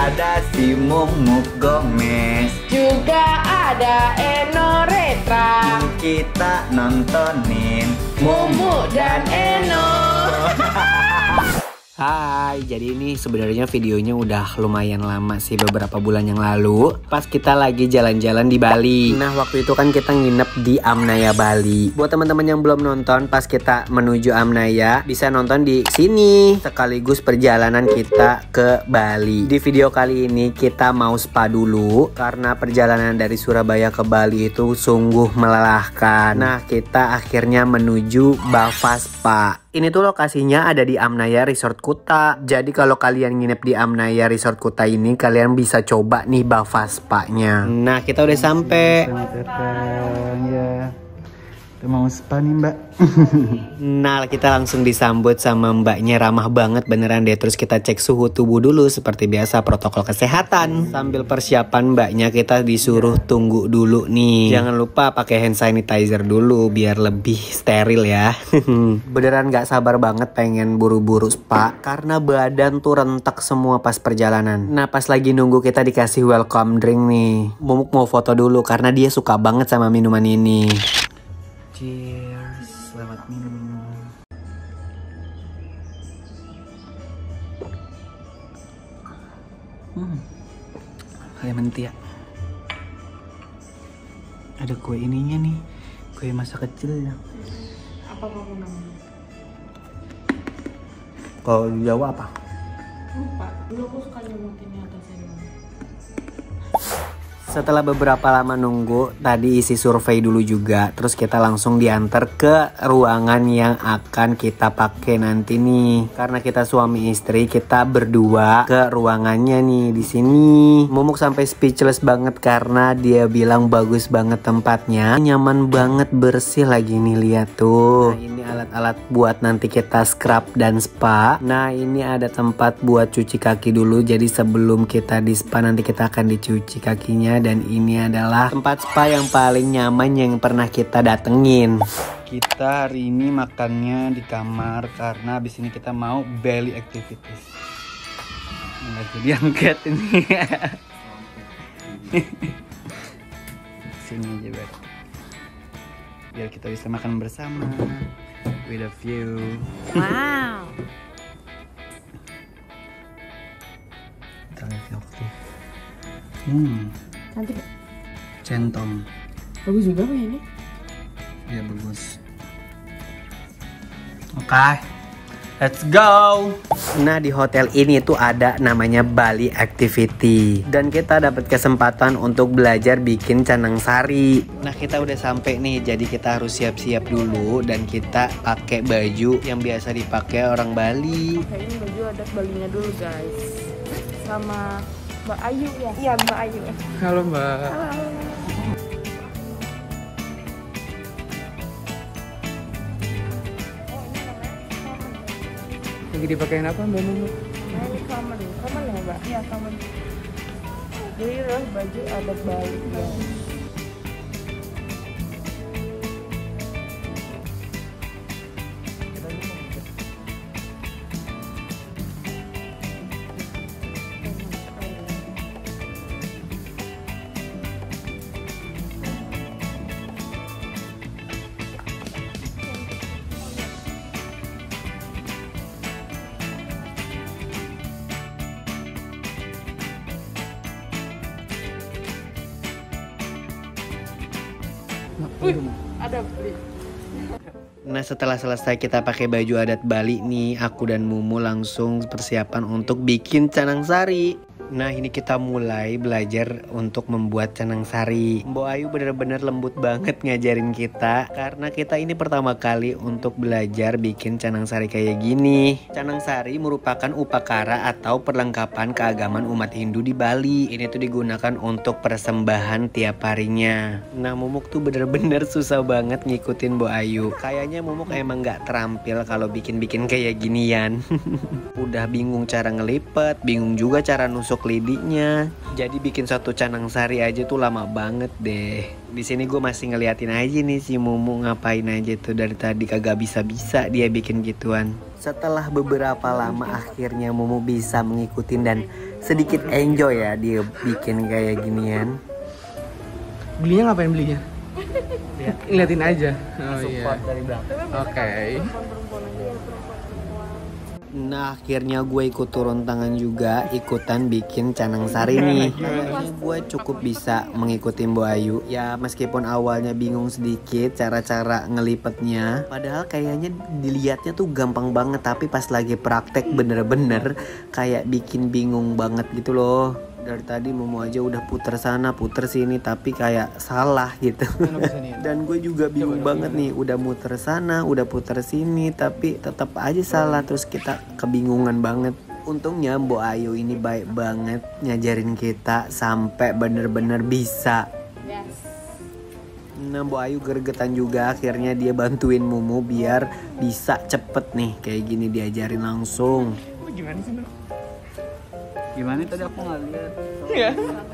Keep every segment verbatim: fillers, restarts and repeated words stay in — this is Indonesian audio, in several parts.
ada si Mumuk Gomez, juga ada Eno Retra. kita nontonin Mumu dan Eno. Hai, jadi ini sebenarnya videonya udah lumayan lama sih, beberapa bulan yang lalu pas kita lagi jalan-jalan di Bali. Nah, waktu itu kan kita nginep di Amnaya Bali. Buat teman-teman yang belum nonton pas kita menuju Amnaya, bisa nonton di sini sekaligus perjalanan kita ke Bali. Di video kali ini kita mau spa dulu karena perjalanan dari Surabaya ke Bali itu sungguh melelahkan. Nah, kita akhirnya menuju Bava Spa. Ini tuh lokasinya ada di Amnaya Resort Kuta. Jadi kalau kalian nginep di Amnaya Resort Kuta ini, kalian bisa coba nih Bava Spa-nya. Nah, kita udah sampai. Ya, kita mau spa nih mbak. Nah, kita langsung disambut sama mbaknya, ramah banget beneran deh. Terus kita cek suhu tubuh dulu seperti biasa, protokol kesehatan. Sambil persiapan mbaknya kita disuruh tunggu dulu nih. Jangan lupa pakai hand sanitizer dulu biar lebih steril ya. Beneran gak sabar banget pengen buru-buru spa karena badan tuh rentek semua pas perjalanan. Nah, pas lagi nunggu kita dikasih welcome drink nih. Mumuk mau foto dulu karena dia suka banget sama minuman ini. Cheers, selamat minum. Hmm, lemon tea. Ada kue ininya nih, kue masa kecil ya. Apa kamu namanya? Kalau di Jawa apa? Lupa. Dulu aku suka nyebutinnya atasnya. Setelah beberapa lama nunggu, tadi isi survei dulu juga. Terus kita langsung diantar ke ruangan yang akan kita pakai nanti nih. Karena kita suami istri, kita berdua ke ruangannya nih di sini. Mumuk sampai speechless banget karena dia bilang bagus banget tempatnya, nyaman banget, bersih lagi nih, lihat tuh. Nah, ini alat-alat buat nanti kita scrub dan spa. Nah, ini ada tempat buat cuci kaki dulu. Jadi sebelum kita di spa nanti kita akan dicuci kakinya. Dan ini adalah tempat spa yang paling nyaman yang pernah kita datengin. Kita hari ini makannya di kamar karena abis ini kita mau belly activities. Nggak jadi angkat ini. Sini aja Beb, biar kita bisa makan bersama with a view. Wow. Terlihat aktif. Hmm. Nanti Centong. bagus juga Pak ini. Ya bagus. Oke, okay, let's go. Nah, di hotel ini tuh ada namanya Bali Activity. Dan kita dapat kesempatan untuk belajar bikin canang sari. Nah, kita udah sampai nih, jadi kita harus siap-siap dulu. Dan kita pakai baju yang biasa dipakai orang Bali. Kayaknya baju adat Balinya dulu guys. Sama Mbak Ayu ya? Iya Mbak Ayu. Halo Mbak. Halo. Lagi dipakein apa Mbak Mumu? Nah ini common, common ya Mbak? Iya common. Jadi loh baju adat Bali ya. Wih, ada beli. Nah, setelah selesai kita pakai baju adat Bali nih, aku dan Mumu langsung persiapan untuk bikin canang sari. Nah, ini kita mulai belajar untuk membuat canang sari. Mbak Ayu bener-bener lembut banget ngajarin kita karena kita ini pertama kali untuk belajar bikin canang sari kayak gini. Canang sari merupakan upakara atau perlengkapan keagamaan umat Hindu di Bali. Ini tuh digunakan untuk persembahan tiap harinya. Nah, Mumuk tuh bener-bener susah banget ngikutin Mbak Ayu. Kayaknya Mumuk emang gak terampil kalau bikin-bikin kayak ginian. Udah bingung cara ngelipet, bingung juga cara nusuk lidinya. Jadi bikin satu canang sari aja tuh lama banget deh. Di sini gue masih ngeliatin aja nih si Mumu ngapain aja tuh dari tadi, kagak bisa-bisa dia bikin gituan. Setelah beberapa lama akhirnya Mumu bisa mengikuti dan sedikit enjoy ya dia bikin kayak ginian. Belinya ngapain belinya? Lihat. Ngeliatin aja. Oh iya. Support dari belakang. Oke. Nah akhirnya gue ikut turun tangan juga, ikutan bikin canang sari nih. Kayaknya gue cukup bisa mengikuti Mbok Ayu. Ya meskipun awalnya bingung sedikit cara-cara ngelipetnya, padahal kayaknya dilihatnya tuh gampang banget, tapi pas lagi praktek bener-bener kayak bikin bingung banget gitu loh. Dari tadi Momo aja udah puter sana puter sini tapi kayak salah gitu. Dan gue juga bingung banget nih, udah muter sana udah puter sini tapi tetap aja salah, terus kita kebingungan banget. Untungnya Mbok Ayu ini baik banget ngajarin kita sampai bener-bener bisa. Nah Mbok Ayu gregetan juga, akhirnya dia bantuin Momo biar bisa cepet nih kayak gini, diajarin langsung. Gimana sih? Gimana tadi aku nggak lihat. Iya.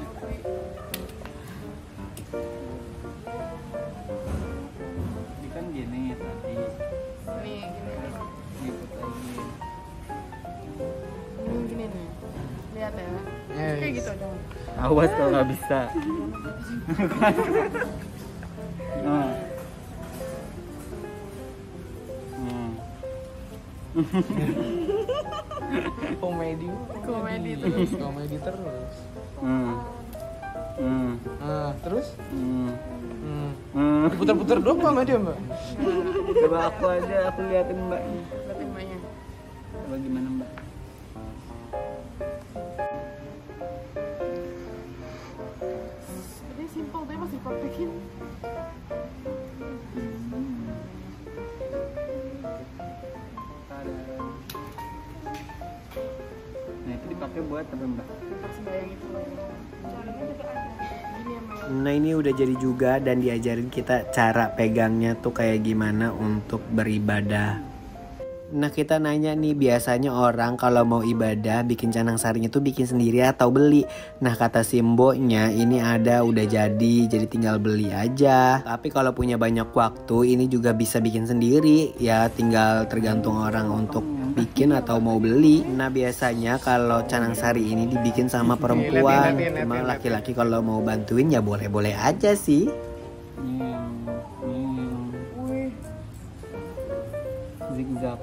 Ini kan gini ya tadi. Nih, gini. Ikut lagi. Ini gini nih. Lihat ya. Yes. Kayak gitu dong. Awas kalau nggak bisa. Nah. Hmm. Komedi. Komedi terus. Komedi terus. Hmm. Hmm. Nah, terus? Hmm. Hmm. Hmm. Putar-putar doang sama dia, Mbak. Coba aku aja, aku liatin Mbak. Berarti mbaknya. Coba gimana Mbak? Ini simple tapi masih praktekin. Nah itu dipakai buat apa Mbak? Tempat sembahyang itu. Caranya juga ada. Gini ya Mbak. Nah ini udah jadi juga dan diajarin kita cara pegangnya tuh kayak gimana untuk beribadah. Nah kita nanya nih, biasanya orang kalau mau ibadah bikin canang sarinya tuh bikin sendiri atau beli. Nah kata si mboknya ini ada udah jadi, jadi tinggal beli aja. Tapi kalau punya banyak waktu ini juga bisa bikin sendiri, ya tinggal tergantung orang untuk bikin atau mau beli. Nah biasanya kalau canang sari ini dibikin sama perempuan, cuma laki-laki kalau mau bantuin ya boleh-boleh aja sih. Hmm. Hmm. Wih. Zigzag.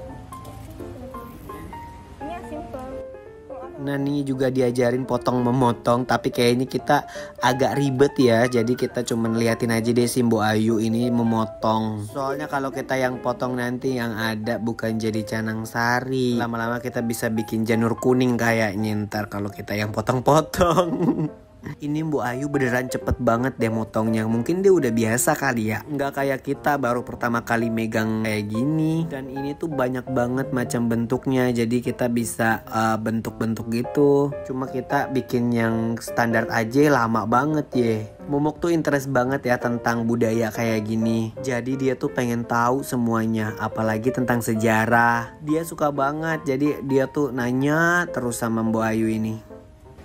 Ini yang simple. Nah nih juga diajarin potong memotong, tapi kayaknya kita agak ribet ya, jadi kita cuman liatin aja deh si Mbok Ayu ini memotong. Soalnya kalau kita yang potong nanti yang ada bukan jadi canang sari, lama-lama kita bisa bikin janur kuning kayaknya ntar kalau kita yang potong-potong. Ini Mbok Ayu beneran cepet banget deh motongnya. Mungkin dia udah biasa kali ya, nggak kayak kita baru pertama kali megang kayak gini. Dan ini tuh banyak banget macam bentuknya, jadi kita bisa uh, bentuk-bentuk gitu. Cuma kita bikin yang standar aja lama banget ya. Momok tuh interest banget ya tentang budaya kayak gini. Jadi dia tuh pengen tahu semuanya, apalagi tentang sejarah. Dia suka banget, jadi dia tuh nanya terus sama Mbok Ayu ini.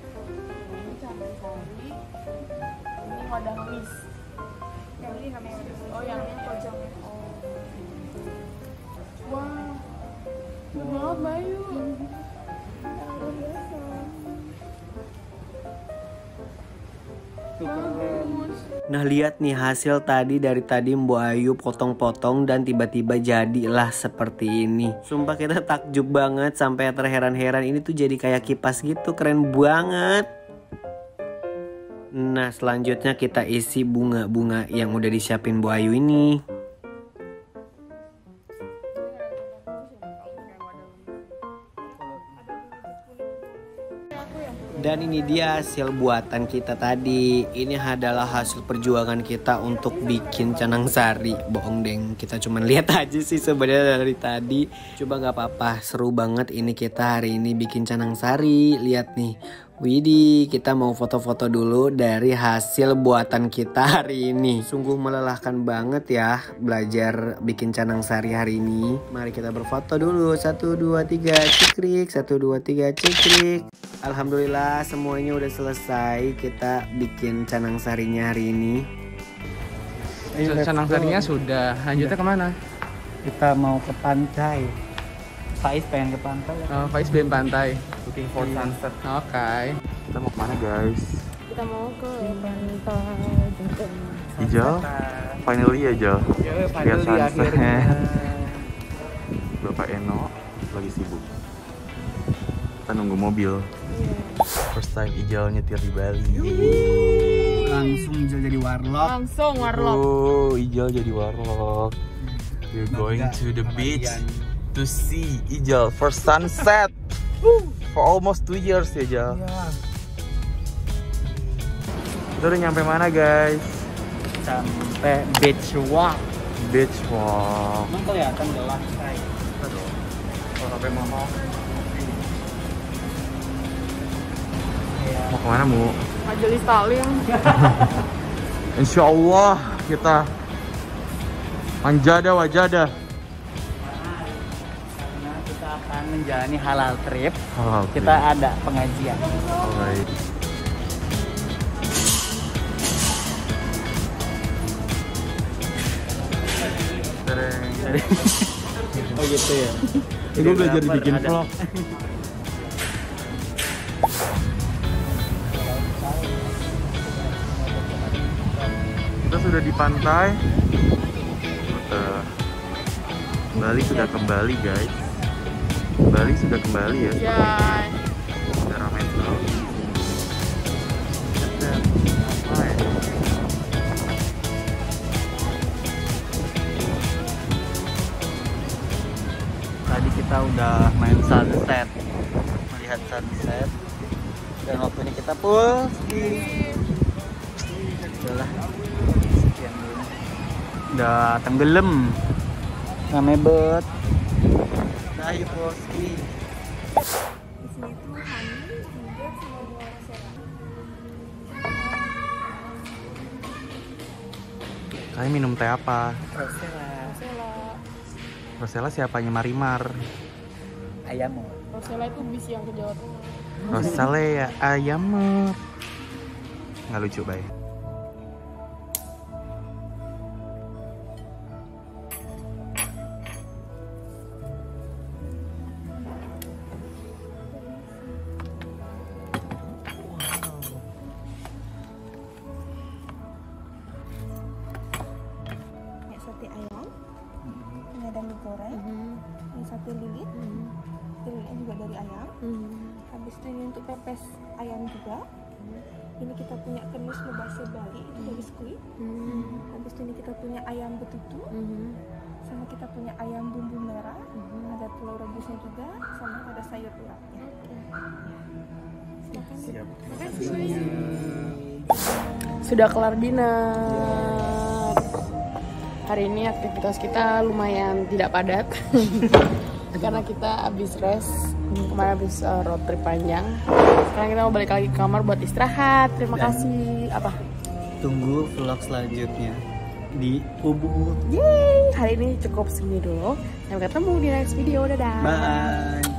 Wadah ngemis. Yang ini namanya wadah ngemis. Oh, yang ini pojok. Oh. Wah. Keren banget, Bayu. Luar biasa. Bagus. Nah lihat nih hasil tadi, dari tadi Mbok Ayu potong-potong dan tiba-tiba jadilah seperti ini. Sumpah kita takjub banget sampai terheran-heran, ini tuh jadi kayak kipas gitu, keren banget. Nah selanjutnya kita isi bunga-bunga yang udah disiapin Mbok Ayu ini. Dan ini dia hasil buatan kita tadi. Ini adalah hasil perjuangan kita untuk bikin canang sari. Bohong deng, kita cuman lihat aja sih sebenarnya dari tadi. Coba nggak apa-apa, seru banget ini kita hari ini bikin canang sari. Lihat nih. Widih, kita mau foto-foto dulu dari hasil buatan kita hari ini. Sungguh melelahkan banget ya belajar bikin canang sari hari ini. Mari kita berfoto dulu. Satu, dua, tiga, cikrik. Satu, dua, tiga, cikrik. Alhamdulillah semuanya udah selesai. Kita bikin canang sarinya hari ini. Canang sarinya sudah. Lanjutnya kemana? Kita mau ke pantai. Faiz pengen ke pantai. Oh, Faiz pengen pantai. Looking for sunset. Oke. Kita mau kemana guys? Kita mau ke pantai Jengkeng. Ijal, finally ya Jal. Ya, Lihat finally sunset. akhirnya. Bapak Eno lagi sibuk. Kita nunggu mobil. First time Ijal nyetir di Bali. Langsung Ijal jadi warlock. Langsung warlock. Oh, Ijal jadi warlock. We're going Bangga to the sama beach Dian. to see Ijal first sunset. For almost two years ya Jal. Iya. Kita udah nyampe mana guys? Sampai beach walk. Beach walk. Emang kelihatan gelap say. Aduh. Kalau sampai mau mau kemana Mu? Majelis Taklim. Insya Allah kita manjada wajada. Karena kita akan menjalani halal trip. Halal trip. Kita ada pengajian. Alright. Oh gitu ya. Eh, gue belajar bikin Ada. vlog. Kita sudah di pantai. Uh, Bali sudah kembali guys. Bali sudah kembali ya. Ya. Sudah ramai sekali. Apa ya? Tadi kita udah main sunset, melihat sunset, dan waktunya kita pull ski. Udahlah, sekian dulu. Udah tenggelam, rame bet. Nah, yuk pull ski. Di sini tuh honey, ginger sama buah rosella. Kalian minum teh apa? Rosella, Rosella. Rosella siapanya Marimar? ayam. Rosella itu bis yang ke Jawa Tengah. Rosella ya ayam. Nggak lucu bay. Kayak sate ayam, ini ada mie goreng, ini sate lilit, sate lilitnya juga dari ayam. Habis itu ini untuk pepes ayam juga. Ini kita punya kenis mebase Bali, itu dari squid. Habis itu ini kita punya ayam betutu, sama kita punya ayam bumbu merah, ada telur rebusnya juga, sama ada sayur urapnya. Silakan. Sudah kelar dinner. Hari ini aktivitas kita lumayan tidak padat karena kita habis rest, kemarin habis uh, road trip panjang. Sekarang kita mau balik lagi ke kamar buat istirahat. Terima kasih. Apa? Tunggu vlog selanjutnya di Ubud. Yeay, hari ini cukup segini dulu. Sampai ketemu di next video. Dadah. Bye.